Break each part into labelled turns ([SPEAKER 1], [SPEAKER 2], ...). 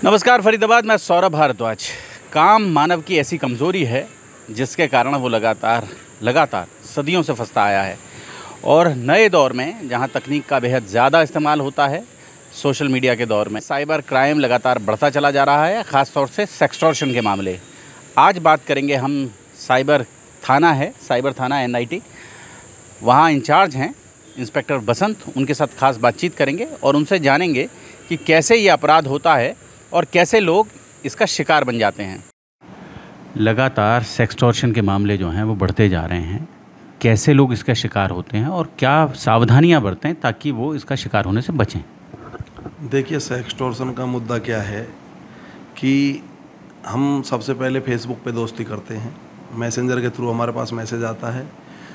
[SPEAKER 1] नमस्कार फरीदाबाद, मैं सौरभ भारद्वाज। काम मानव की ऐसी कमज़ोरी है जिसके कारण वो लगातार सदियों से फंसता आया है। और नए दौर में जहां तकनीक का बेहद ज़्यादा इस्तेमाल होता है, सोशल मीडिया के दौर में साइबर क्राइम लगातार बढ़ता चला जा रहा है, ख़ास तौर से सेक्सटॉर्शन के मामले। आज बात करेंगे हम साइबर थाना NIT, वहाँ इंचार्ज हैं इंस्पेक्टर बसंत। उनके साथ खास बातचीत करेंगे और उनसे जानेंगे कि कैसे ये अपराध होता है और कैसे लोग इसका शिकार बन जाते हैं। लगातार सेक्सटॉर्शन के मामले जो हैं वो बढ़ते जा रहे हैं। कैसे लोग इसका शिकार होते हैं और क्या सावधानियां बरतें ताकि वो इसका शिकार होने से बचें।
[SPEAKER 2] देखिए, सेक्सटॉर्शन का मुद्दा क्या है कि हम सबसे पहले फेसबुक पे दोस्ती करते हैं, मैसेंजर के थ्रू हमारे पास मैसेज आता है।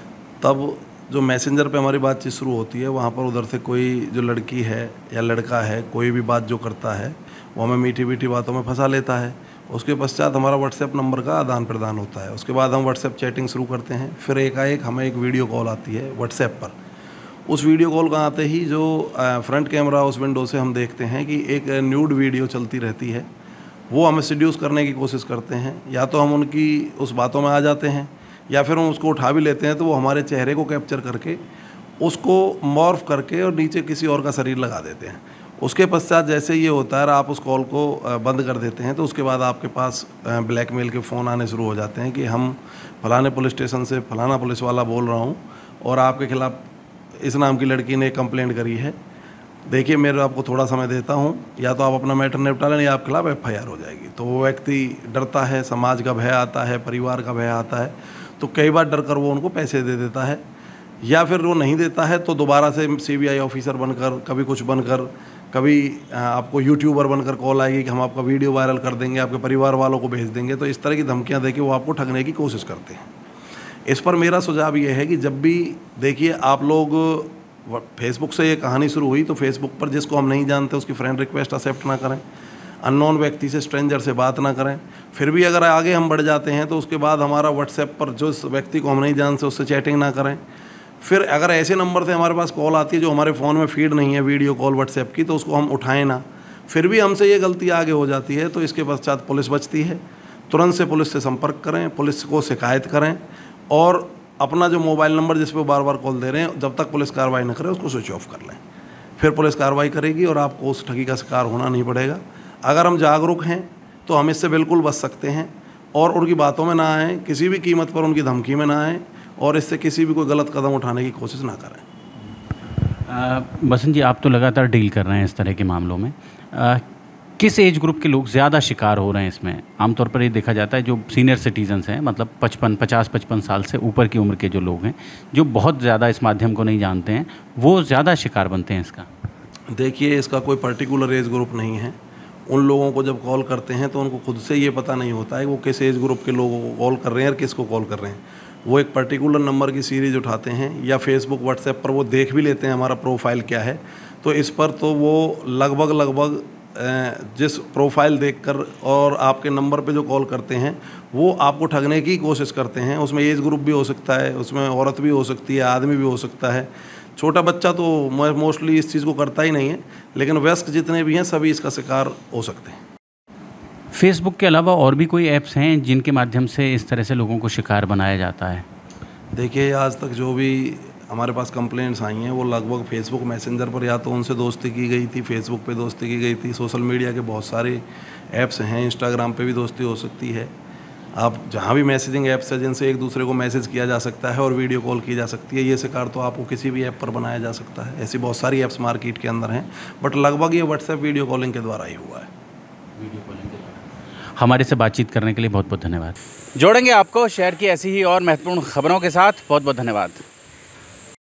[SPEAKER 2] तब जो मैसेंजर पे हमारी बातचीत शुरू होती है, वहाँ पर उधर से कोई जो लड़की है या लड़का है, कोई भी बात जो करता है वो हमें मीठी मीठी बातों में फंसा लेता है। उसके पश्चात हमारा व्हाट्सएप नंबर का आदान प्रदान होता है। उसके बाद हम व्हाट्सएप चैटिंग शुरू करते हैं। फिर एकाएक हमें एक वीडियो कॉल आती है व्हाट्सएप पर। उस वीडियो कॉल का आते ही जो फ्रंट कैमरा उस विंडो से हम देखते हैं कि एक न्यूड वीडियो चलती रहती है। वो हमें सीड्यूस करने की कोशिश करते हैं। या तो हम उनकी उस बातों में आ जाते हैं या फिर हम उसको उठा भी लेते हैं तो वो हमारे चेहरे को कैप्चर करके उसको मॉर्फ करके और नीचे किसी और का शरीर लगा देते हैं। उसके पश्चात जैसे ये होता है, आप उस कॉल को बंद कर देते हैं तो उसके बाद आपके पास ब्लैकमेल के फ़ोन आने शुरू हो जाते हैं कि हम फलाने पुलिस स्टेशन से फलाना पुलिस वाला बोल रहा हूँ और आपके खिलाफ़ इस नाम की लड़की ने कंप्लेंट करी है। देखिए, मैं आपको थोड़ा समय देता हूँ, या तो आप अपना मैटर निपटा लें या आपके खिलाफ़ FIR हो जाएगी। तो वो व्यक्ति डरता है, समाज का भय आता है, परिवार का भय आता है, तो कई बार डर कर वो उनको पैसे दे देता है। या फिर वो नहीं देता है तो दोबारा से CBI ऑफिसर बनकर, कभी कुछ बनकर, कभी आपको यूट्यूबर बनकर कॉल आएगी कि हम आपका वीडियो वायरल कर देंगे, आपके परिवार वालों को भेज देंगे। तो इस तरह की धमकियां देके वो आपको ठगने की कोशिश करते हैं। इस पर मेरा सुझाव ये है कि जब भी देखिए आप लोग फेसबुक से ये कहानी शुरू हुई तो फेसबुक पर जिसको हम नहीं जानते उसकी फ्रेंड रिक्वेस्ट एक्सेप्ट ना करें, अननोन व्यक्ति से, स्ट्रेंजर से बात ना करें। फिर भी अगर आगे हम बढ़ जाते हैं तो उसके बाद हमारा व्हाट्सएप पर जो व्यक्ति को हम नहीं जानते उससे चैटिंग ना करें। फिर अगर ऐसे नंबर से हमारे पास कॉल आती है जो हमारे फ़ोन में फीड नहीं है वीडियो कॉल व्हाट्सएप की, तो उसको हम उठाएं ना। फिर भी हमसे ये गलती आगे हो जाती है तो इसके पश्चात पुलिस बचती है। तुरंत से पुलिस से संपर्क करें, पुलिस को शिकायत करें और अपना जो मोबाइल नंबर जिस पर बार बार कॉल दे रहे हैं, जब तक पुलिस कार्रवाई न करे उसको स्विच ऑफ कर लें। फिर पुलिस कार्रवाई करेगी और आपको उस ठगी का शिकार होना नहीं पड़ेगा। अगर हम जागरूक हैं तो हम इससे बिल्कुल बच सकते हैं और उनकी बातों में ना आएँ, किसी भी कीमत पर उनकी धमकी में ना आएँ और इससे किसी भी कोई गलत कदम उठाने की कोशिश ना करें।
[SPEAKER 1] बसंत जी, आप तो लगातार डील कर रहे हैं इस तरह के मामलों में। किस एज ग्रुप के लोग ज़्यादा शिकार हो रहे हैं इसमें? आमतौर पर ये देखा जाता है जो सीनियर सिटीजन्स हैं, मतलब 50-55 साल से ऊपर की उम्र के जो लोग हैं, जो बहुत ज़्यादा इस माध्यम को नहीं जानते हैं, वो ज़्यादा शिकार बनते हैं इसका।
[SPEAKER 2] देखिए, इसका कोई पर्टिकुलर एज ग्रुप नहीं है। उन लोगों को जब कॉल करते हैं तो उनको खुद से ये पता नहीं होता है वो किस एज ग्रुप के लोगों को कॉल कर रहे हैं और किसको कॉल कर रहे हैं। वो एक पर्टिकुलर नंबर की सीरीज़ उठाते हैं या फेसबुक व्हाट्सएप पर वो देख भी लेते हैं हमारा प्रोफाइल क्या है। तो इस पर तो वो लगभग जिस प्रोफाइल देखकर और आपके नंबर पे जो कॉल करते हैं वो आपको ठगने की कोशिश करते हैं। उसमें एज ग्रुप भी हो सकता है, उसमें औरत भी हो सकती है, आदमी भी हो सकता है। छोटा बच्चा तो मोस्टली इस चीज़ को करता ही नहीं है, लेकिन वयस्क जितने भी हैं सभी इसका शिकार हो सकते हैं।
[SPEAKER 1] फेसबुक के अलावा और भी कोई ऐप्स हैं जिनके माध्यम से इस तरह से लोगों को शिकार बनाया जाता है?
[SPEAKER 2] देखिए, आज तक जो भी हमारे पास कंप्लेंट्स आई हैं वो लगभग फेसबुक मैसेंजर पर या तो उनसे दोस्ती की गई थी, फेसबुक पे दोस्ती की गई थी। सोशल मीडिया के बहुत सारे ऐप्स हैं, इंस्टाग्राम पे भी दोस्ती हो सकती है। आप जहाँ भी मैसेजिंग ऐप्स है जिनसे एक दूसरे को मैसेज किया जा सकता है और वीडियो कॉल की जा सकती है, ये शिकार तो आपको किसी भी ऐप पर बनाया जा सकता है। ऐसी बहुत सारी ऐप्स मार्केट के अंदर हैं, बट लगभग ये व्हाट्सएप वीडियो कॉलिंग के द्वारा ही हुआ है।
[SPEAKER 1] वीडियो कॉलिंग के द्वारा। हमारे से बातचीत करने के लिए बहुत बहुत धन्यवाद। जोड़ेंगे आपको शहर की ऐसी ही और महत्वपूर्ण खबरों के साथ। बहुत बहुत धन्यवाद।